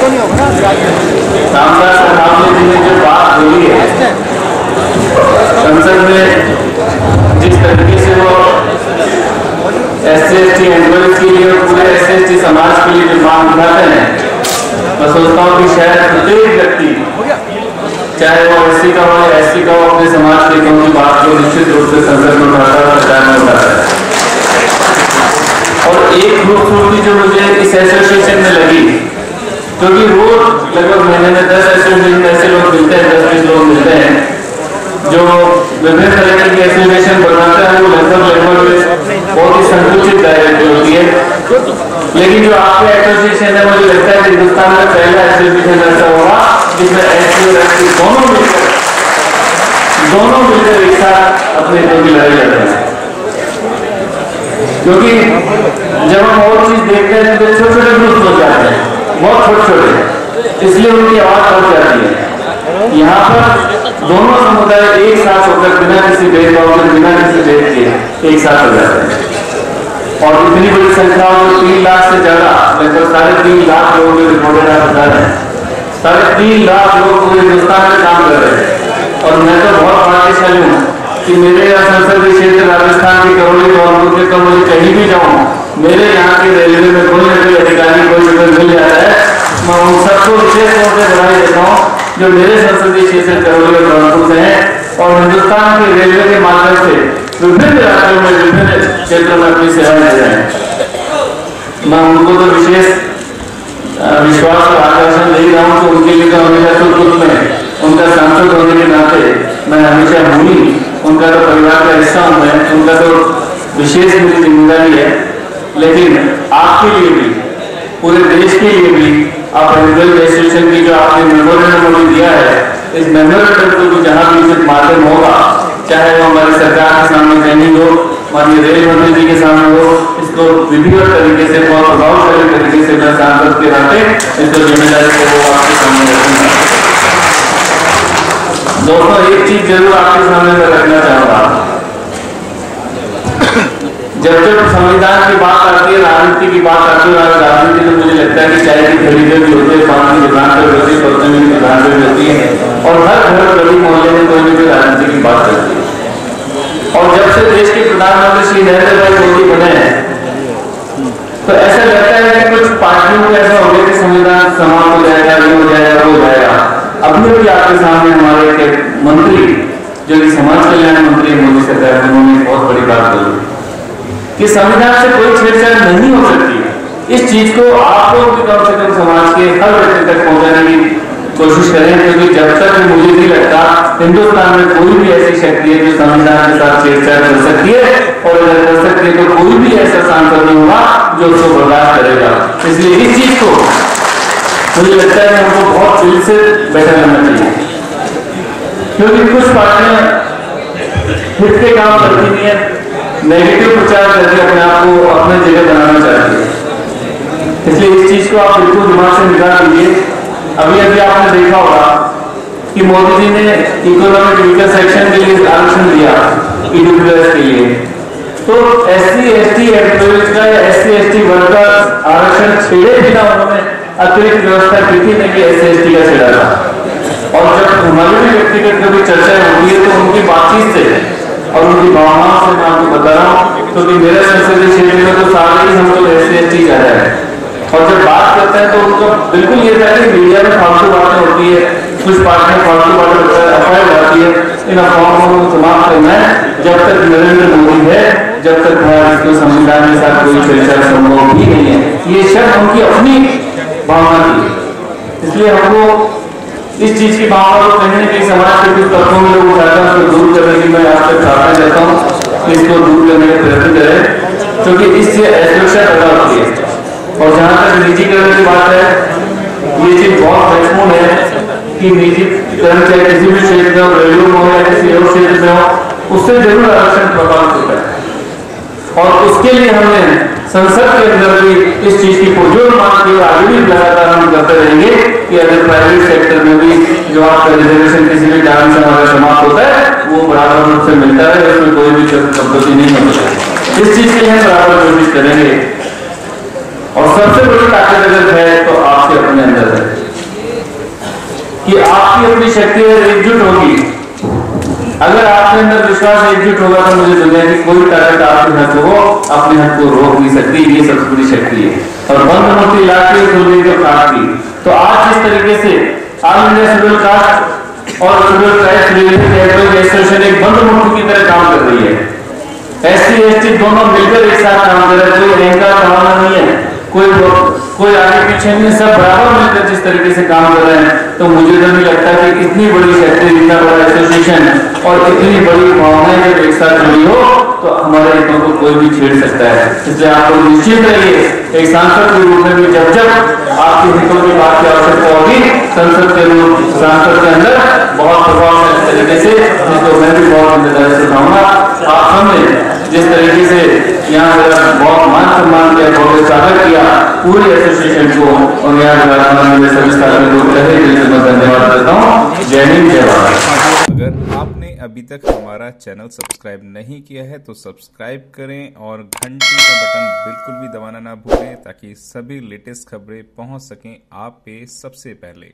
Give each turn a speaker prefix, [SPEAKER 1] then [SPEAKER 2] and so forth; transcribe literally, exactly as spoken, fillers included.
[SPEAKER 1] रामदास अठावले जी ने जो बात बोली है संसद में, जिस तरीके से वो S C S T employees के लिए और पूरे एस सी एस टी समाज के लिए जो मांग उठाते हैं, मैं सोचता हूँ कि शायद प्रत्येक व्यक्ति, चाहे वो एस सी का हो या एस सी का हो, अपने समाज के हितों की बात को निश्चित रूप से संसद में उठाता है, सरकार में उठाता है। और एक खूबसूरती जो मुझे इस एसोसिएशन में लगी, क्योंकि रोज लगभग महीने में दस एसोसिएशन ऐसे लोग मिलते हैं, दस बीस लोग मिलते हैं जो विभिन्न तरीके की एसोसिएशन बनाते हैं, वो लगभग लगभग बहुत ही संकुचित दायरे की होती है। लेकिन जो आपके एसोसिएशन है, मुझे लगता है कि हिंदुस्तान में पहला एसोसिएशन ऐसा होगा जिसमें एससी और एसटी दोनों मिलकर दोनों मिलकर एक साथ अपने हितों की लड़ाई लड़ रहे हैं। क्योंकि जब हम और चीज देखते हैं तो छोटे छोटे ग्रुप हो जाते हैं, बहुत छोटे छोटे, इसलिए उनकी आवाज पहुंच जाती है। यहाँ पर दोनों समुदाय एक साथ होकर बिना किसी भेदभाव के, बिना किसी भेद के एक साथ हो जाते हैं। और इतनी बड़ी संख्या में तीन लाख से ज्यादा, लगभग साढ़े तीन लाख लोगों के रिपोर्टेड आप बता रहे हैं, साढ़े तीन लाख लोग पूरे हिंदुस्तान में काम कर रहे हैं। और मैं तो बहुत भाग्यशाली हूँ कि मेरे यहाँ संसदीय क्षेत्र राजस्थान की करौली धौलपुर के, तो मुझे कहीं भी जाऊँ, मेरे यहाँ के रेलवे में कोई न कोई अधिकारी कोई जगह मिल जाता है। मैं उन सबको विशेष तौर पर बधाई देता हूँ जो मेरे संसदीय क्षेत्र करौली और धौलपुर से हैं और हिंदुस्तान के रेलवे के माध्यम से विभिन्न राज्यों में, विभिन्न क्षेत्रों में अपनी सेवाएं दे रहे हैं। मैं उनको तो विशेष विश्वास और आकर्षण दे रहा हूँ कि उनके लिए तो हमेशा सुख दुख में उनका सांसद होने के नाते मैं हमेशा हूँ ही, उनका तो परिवार का हिस्सा हूँ मैं, उनका तो विशेष मेरी जिम्मेदारी है। लेकिन आपके लिए भी, पूरे देश के लिए भी, आप रेलवे एसोसिएशन की जो आपने मेमोरेंडम अभी दिया है, इस मेमोरेंडम को भी जहाँ भी उचित माध्यम होगा, चाहे वो हमारी सरकार के सामने ट्रेनिंग हो, माननीय रेल मंत्री जी के सामने हो, इसको विधिवत तरीके से, बहुत प्रभावशाली तरीके से मैं सांसद के नाते इसको जिम्मेदारी को वो आपके सामने रखूंगा। दोस्तों, एक चीज जरूर आपके सामने मैं रखना चाहूंगा, जब जब संविधान की बात आती है, राजनीति की बात आती है, राजनीति में मुझे लगता है कि चाय की खरीदे भी होते हैं, पान की दुकान पर होती है, परचून की दुकान पर होती है, और हर घर गली मोहल्ले में कोई भी राजनीति की बात करती है। और जब से देश के प्रधानमंत्री श्री नरेंद्र भाई मोदी बने हैं, तो ऐसा लगता है कि कुछ पार्टियों को ऐसा हो गया कि संविधान समाप्त हो जाएगा, ये हो जाएगा, वो हो जाएगा। अभी भी आपके सामने हमारे एक मंत्री, जो कि समाज कल्याण मंत्री मोदी सरकार, उन्होंने बहुत बड़ी बात बोली कि संविधान से कोई छेड़छाड़ नहीं हो सकती। इस चीज को आप लोग भी कम से कम समाज के हर व्यक्ति तक पहुंचाने की कोशिश करें, क्योंकि जब तक मुझे नहीं लगता हिंदुस्तान में कोई भी ऐसी शक्ति है जो संविधान के साथ छेड़छाड़ कर सकती है, और अगर कर सकती है तो कोई भी ऐसा सांसद नहीं होगा जो उसको बर्दाश्त करेगा। इसलिए इस चीज को मुझे लगता है कि हमको बहुत दिल से बैठा करना चाहिए, क्योंकि कुछ पार्टियां हित के काम करती नहीं है, नेगेटिव प्रचार करके अपने आप को अपने जगह बनाना चाहती है। इसलिए इस चीज को आप बिल्कुल दिमाग से निकाल दीजिए। अभी अभी आपने देखा होगा कि मोदी जी ने इकोनॉमिक वीकर सेक्शन के लिए आरक्षण दिया, ईडब्ल्यूएस के लिए, तो S C S T employees का या एस सी एस टी वर्ग का आरक्षण छेड़े बिना उन्होंने अतिरिक्त व्यवस्था की थी, नहीं कि एस सी एस टी का छेड़ा था। और जब हमारी भी व्यक्तिगत कभी चर्चा होती है तो उनकी बातचीत से और उनकी भावनाओं से मैं आपको बता रहा हूँ, क्योंकि तो मेरे संसदीय क्षेत्र में तो सारे ही हम लोग एस सी एस टी ज्यादा है, और जब बात करते हैं तो उनको बिल्कुल ये था कि मीडिया में फालतू बातें होती है, कुछ पार्टियां फालतू बातें अफवाह जाती है। इन अफवाहों को समाप्त करना है। जब तक नरेंद्र मोदी है, जब तक भारत के संविधान के साथ कोई छेड़छाड़ संभव भी नहीं है। ये शब्द उनकी अपनी भावना थी, इसलिए हमको इस चीज की भावना को कहीं न कहीं समाज के कुछ तत्वों में लोग उठाते हैं, उसको दूर करने की मैं आपसे प्रार्थना करता हूँ, इसको दूर करने का प्रयत्न करें, क्योंकि इससे असुरक्षा पैदा होती है। और जहाँ तक निजीकरण की बात है, ये चीज बहुत महत्वपूर्ण है कि निजीकरण चाहे किसी भी क्षेत्र में हो, रेलवे में हो या किसी और क्षेत्र में हो, उससे जरूर आरक्षण प्रभावित होता है। और उसके लिए हमने संसद के अंदर भी इस चीज की पुरजोर मांग की, आगे भी लगातार हम करते रहेंगे कि अगर प्राइवेट सेक्टर में भी जो आपका रिजर्वेशन किसी भी कारण से हमारा समाप्त होता है, वो बराबर रूप से मिलता है, उसमें कोई भी कटौती नहीं होती है। इस चीज के लिए हम बराबर कोशिश करेंगे। और सबसे बड़ी ताकत अगर है तो आप आपके अपने अंदर है कि आपकी अपनी शक्ति एकजुट होगी। अगर आपके अंदर विश्वास एकजुट होगा तो मुझे दुनिया की कोई ताकत आपके हक को अपने हक को रोक नहीं सकती। ये सबसे बड़ी शक्ति है। और बंद मूर्ति लाठी खुलने के काट की। तो आज जिस तरीके से ऑल इंडिया शेड्यूल कास्ट और शेड्यूल ट्राइब्स रिलीजियस एसोसिएशन एक बंद मूर्ति की तरह काम कर रही है। एससी एसटी दोनों मिलकर एक साथ काम कर रहे हैं। कोई अहंकार भावना नहीं है, कोई कोई आगे पीछे नहीं, सब बराबर मिलकर जिस तरीके से काम कर रहे हैं। तो मुझे तो नहीं लगता कि इतनी बड़ी शक्ति, इतना बड़ा एसोसिएशन और इतनी बड़ी भावनाएं जब एक साथ जुड़ी हो तो हमारे हितों को कोई भी छेड़ सकता है। इसलिए आप लोग निश्चित रहिए, एक सांसद के रूप में भी जब जब आपके हितों की बात की आवश्यकता होगी, संसद के रूप सांसद के अंदर बहुत प्रभावशाली तरीके से, जिसको मैं भी बहुत जिम्मेदारी से कहूँगा। आप हमने जिस तरीके से यहाँ मेरा बहुत मान सम्मान किया, बहुत स्वागत किया पूरे एसोसिएशन को, और यहाँ मेरे सभी साथियों को तहे दिल से मैं धन्यवाद देता हूँ। जय हिंद, जय भारत।
[SPEAKER 2] अगर आपने अभी तक हमारा चैनल सब्सक्राइब नहीं किया है तो सब्सक्राइब करें और घंटी का बटन बिल्कुल भी दबाना ना भूलें ताकि सभी लेटेस्ट खबरें पहुंच सकें आप पे सबसे पहले।